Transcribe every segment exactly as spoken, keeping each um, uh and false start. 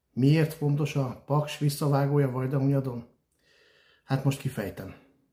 Miért fontos a Paks visszavágója Vajdahunyadon? Hát most kifejtem.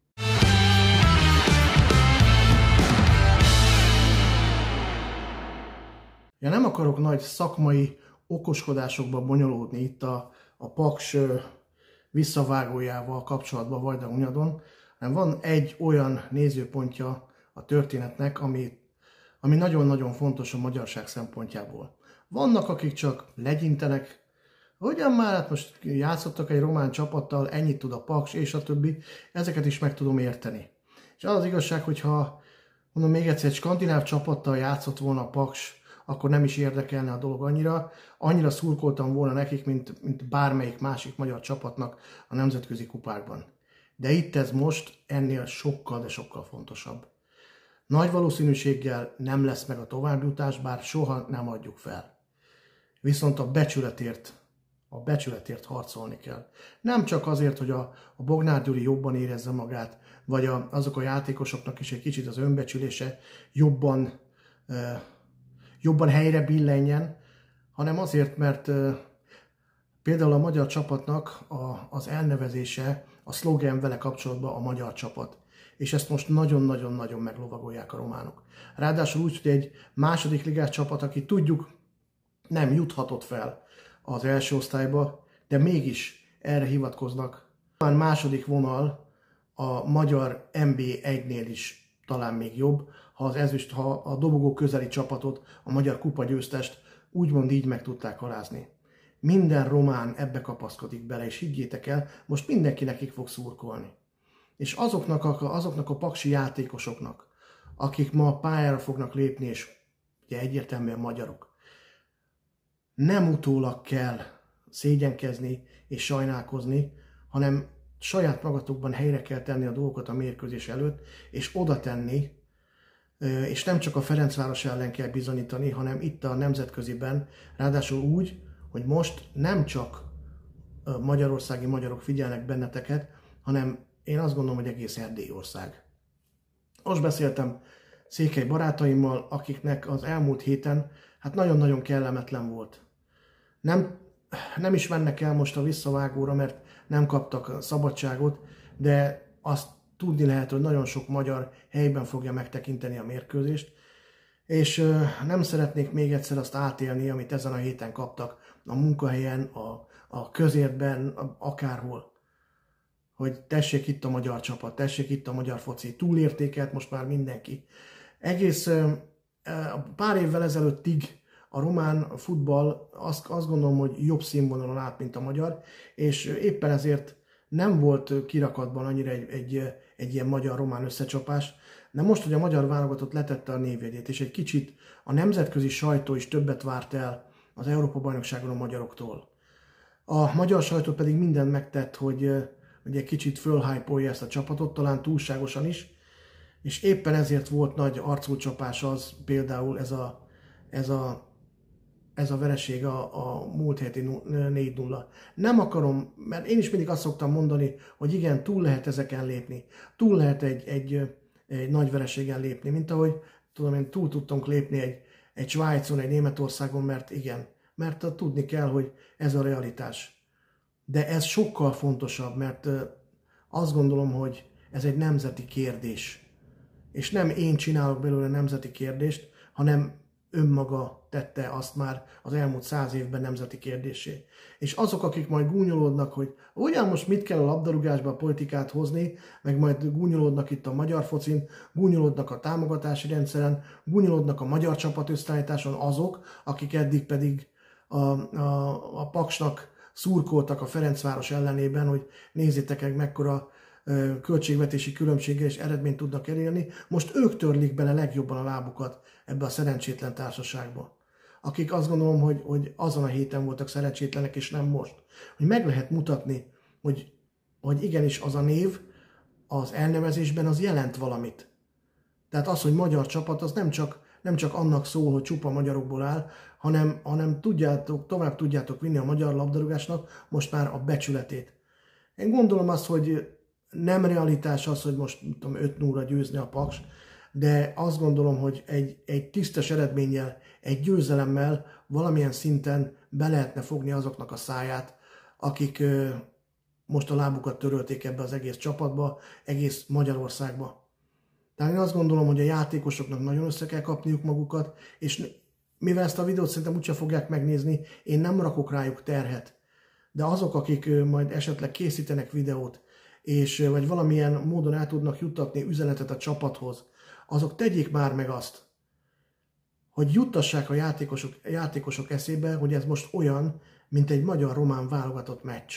Ja, nem akarok nagy szakmai okoskodásokba bonyolódni itt a, a Paks visszavágójával kapcsolatban Vajdahunyadon, hanem van egy olyan nézőpontja a történetnek, ami, ami nagyon-nagyon fontos a magyarság szempontjából. Vannak, akik csak legyintenek, hogyan már, hát most játszottak egy román csapattal, ennyit tud a Paks, és a többi, ezeket is meg tudom érteni. És az az igazság, hogyha mondom még egyszer, egy skandináv csapattal játszott volna a Paks, akkor nem is érdekelne a dolog annyira. Annyira szurkoltam volna nekik, mint, mint bármelyik másik magyar csapatnak a nemzetközi kupákban. De itt ez most ennél sokkal, de sokkal fontosabb. Nagy valószínűséggel nem lesz meg a továbbjutás, bár soha nem adjuk fel. Viszont a becsületért, a becsületért harcolni kell. Nem csak azért, hogy a, a Bognár Gyuri jobban érezze magát, vagy a, azok a játékosoknak is egy kicsit az önbecsülése jobban, e, jobban helyre billenjen, hanem azért, mert e, például a magyar csapatnak a, az elnevezése, a szlogen vele kapcsolatban a magyar csapat. És ezt most nagyon-nagyon-nagyon meglovagolják a románok. Ráadásul úgy, hogy egy második ligás csapat, aki tudjuk, nem juthatott fel az első osztályba, de mégis erre hivatkoznak. A második vonal a magyar en bé egynél is talán még jobb, ha az ezüst, ha a dobogó közeli csapatot, a magyar kupagyőztest úgymond így meg tudták alázni. Minden román ebbe kapaszkodik bele, és higgyétek el, most mindenki nekik fog szurkolni. És azoknak a, azoknak a paksi játékosoknak, akik ma pályára fognak lépni, és ugye egyértelműen magyarok, nem utólag kell szégyenkezni és sajnálkozni, hanem saját magatokban helyre kell tenni a dolgokat a mérkőzés előtt, és oda tenni, és nem csak a Ferencváros ellen kell bizonyítani, hanem itt a nemzetköziben, ráadásul úgy, hogy most nem csak magyarországi magyarok figyelnek benneteket, hanem én azt gondolom, hogy egész Erdélyország. Most beszéltem székely barátaimmal, akiknek az elmúlt héten hát nagyon-nagyon kellemetlen volt. Nem, nem is mennek el most a visszavágóra, mert nem kaptak szabadságot, de azt tudni lehet, hogy nagyon sok magyar helyben fogja megtekinteni a mérkőzést, és nem szeretnék még egyszer azt átélni, amit ezen a héten kaptak a munkahelyen, a, a közértben, a, akárhol. Hogy tessék itt a magyar csapat, tessék itt a magyar foci, túlértékelt most már mindenki. Egész pár évvel ezelőttig a román futball azt, azt gondolom, hogy jobb színvonalon állt, mint a magyar, és éppen ezért nem volt kirakatban annyira egy, egy, egy ilyen magyar-román összecsapás, de most, hogy a magyar válogatott letette a névjegyét, és egy kicsit a nemzetközi sajtó is többet várt el az Európa-bajnokságon a magyaroktól. A magyar sajtó pedig mindent megtett, hogy, hogy egy kicsit fölhypolja ezt a csapatot, talán túlságosan is, és éppen ezért volt nagy arculcsapás az, például ez a, ez a ez a vereség a, a múlt heti négy nulla. Nem akarom, mert én is mindig azt szoktam mondani, hogy igen, túl lehet ezeken lépni. Túl lehet egy, egy, egy nagy vereségen lépni, mint ahogy tudom én, túl tudtunk lépni egy, egy Svájcon, egy Németországon, mert igen, mert tudni kell, hogy ez a realitás. De ez sokkal fontosabb, mert azt gondolom, hogy ez egy nemzeti kérdés. És nem én csinálok belőle nemzeti kérdést, hanem önmaga tette azt már az elmúlt száz évben nemzeti kérdéssé. És azok, akik majd gúnyolódnak, hogy ugyan most mit kell a labdarúgásba a politikát hozni, meg majd gúnyolódnak itt a magyar focin, gúnyolódnak a támogatási rendszeren, gúnyolódnak a magyar csapatösszeállításon azok, akik eddig pedig a, a, a Paksnak szurkoltak a Ferencváros ellenében, hogy nézzétek meg, mekkora költségvetési különbséggel és eredményt tudnak elérni. Most ők törlik bele legjobban a lábukat ebbe a szerencsétlen társaságba. Akik azt gondolom, hogy, hogy azon a héten voltak szerencsétlenek, és nem most. Hogy meg lehet mutatni, hogy, hogy igenis az a név az elnevezésben az jelent valamit. Tehát az, hogy magyar csapat, az nem csak, nem csak annak szól, hogy csupa magyarokból áll, hanem, hanem tudjátok, tovább tudjátok vinni a magyar labdarúgásnak most már a becsületét. Én gondolom azt, hogy nem realitás az, hogy most tudom, öt nullra győzni a Paks, de azt gondolom, hogy egy, egy tisztes eredménnyel, egy győzelemmel valamilyen szinten be lehetne fogni azoknak a száját, akik most a lábukat törölték ebbe az egész csapatba, egész Magyarországba. Tehát én azt gondolom, hogy a játékosoknak nagyon össze kell kapniuk magukat, és mivel ezt a videót szerintem úgyse fogják megnézni, én nem rakok rájuk terhet. De azok, akik majd esetleg készítenek videót, és vagy valamilyen módon el tudnak juttatni üzenetet a csapathoz, azok tegyék már meg azt, hogy juttassák a játékosok, a játékosok eszébe, hogy ez most olyan, mint egy magyar-román válogatott meccs.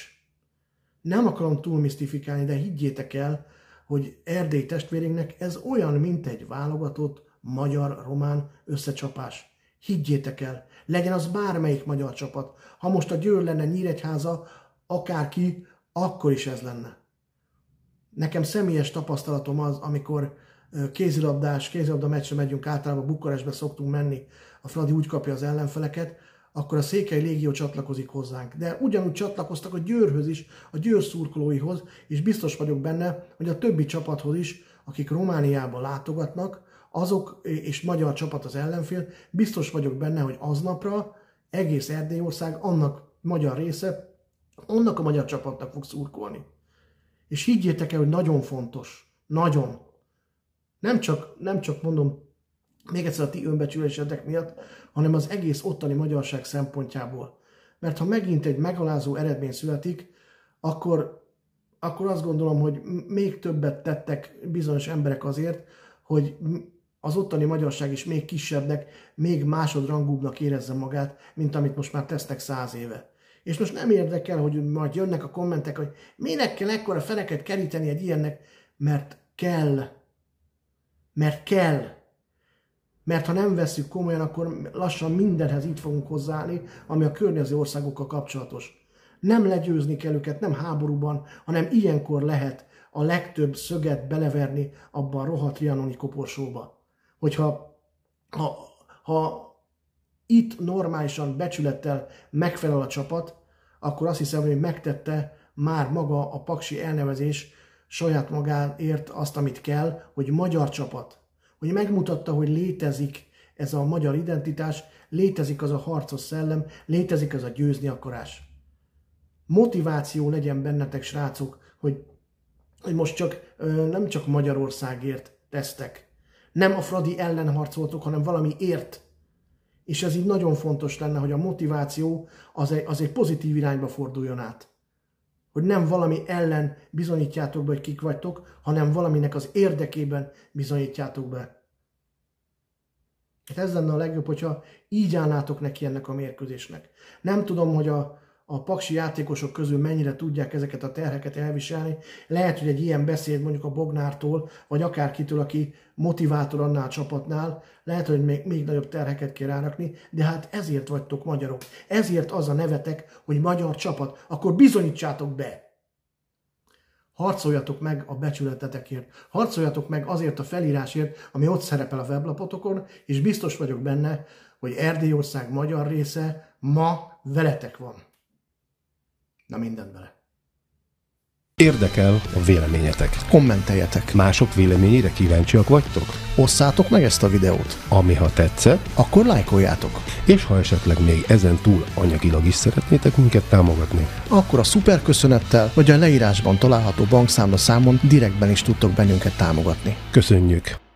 Nem akarom túl misztifikálni, de higgyétek el, hogy Erdély testvéreinknek ez olyan, mint egy válogatott magyar-román összecsapás. Higgyétek el, legyen az bármelyik magyar csapat. Ha most a Győr lenne, Nyíregyháza, akárki, akkor is ez lenne. Nekem személyes tapasztalatom az, amikor kézilabdás, kézilabda meccsre megyünk, általában Bukarestbe szoktunk menni, a Fradi úgy kapja az ellenfeleket, akkor a Székely Légió csatlakozik hozzánk. De ugyanúgy csatlakoztak a Győrhöz is, a Győr szurkolóihoz, és biztos vagyok benne, hogy a többi csapathoz is, akik Romániába látogatnak, azok, és magyar csapat az ellenfél, biztos vagyok benne, hogy aznapra egész Erdélyország, annak magyar része, annak a magyar csapatnak fog szurkolni. És higgyétek el, hogy nagyon fontos, nagyon. Nem csak, nem csak mondom, még egyszer a ti önbecsülésetek miatt, hanem az egész ottani magyarság szempontjából. Mert ha megint egy megalázó eredmény születik, akkor, akkor azt gondolom, hogy még többet tettek bizonyos emberek azért, hogy az ottani magyarság is még kisebbnek, még másodrangúbbnak érezze magát, mint amit most már tesznek száz éve. És most nem érdekel, hogy majd jönnek a kommentek, hogy minek kell ekkora feneket keríteni egy ilyennek, mert kell. Mert kell. Mert ha nem vesszük komolyan, akkor lassan mindenhez itt fogunk hozzáállni, ami a környező országokkal kapcsolatos. Nem legyőzni kell őket, nem háborúban, hanem ilyenkor lehet a legtöbb szöget beleverni abban a rohadt trianoni koporsóba. Hogyha ha, ha itt normálisan, becsülettel megfelel a csapat, akkor azt hiszem, hogy megtette már maga a paksi elnevezés saját magáért azt, amit kell, hogy magyar csapat. Hogy megmutatta, hogy létezik ez a magyar identitás, létezik az a harcos szellem, létezik az a győzni akarás. Motiváció legyen bennetek, srácok, hogy, hogy most csak nem csak Magyarországért tesztek. Nem a Fradi ellen harcoltok, hanem valamiért. És ez így nagyon fontos lenne, hogy a motiváció az egy, az egy pozitív irányba forduljon át. Hogy nem valami ellen bizonyítjátok be, hogy kik vagytok, hanem valaminek az érdekében bizonyítjátok be. Hát ez lenne a legjobb, hogyha így állnátok neki ennek a mérkőzésnek. Nem tudom, hogy a, a paksi játékosok közül mennyire tudják ezeket a terheket elviselni. Lehet, hogy egy ilyen beszéd mondjuk a Bognártól, vagy akárkitől, aki motivátor annál a csapatnál, lehet, hogy még, még nagyobb terheket kell rárakni, de hát ezért vagytok magyarok. Ezért az a nevetek, hogy magyar csapat. Akkor bizonyítsátok be! Harcoljatok meg a becsületetekért. Harcoljatok meg azért a felírásért, ami ott szerepel a weblapotokon, és biztos vagyok benne, hogy Erdélyország magyar része ma veletek van. Na, mindent bele. Érdekel a véleményetek. Kommenteljetek. Mások véleményére kíváncsiak vagytok? Osszátok meg ezt a videót. Ami ha tetszett, akkor lájkoljátok. És ha esetleg még ezen túl anyagilag is szeretnétek minket támogatni, akkor a szuper köszönettel vagy a leírásban található bankszámla számon direktben is tudtok bennünket támogatni. Köszönjük!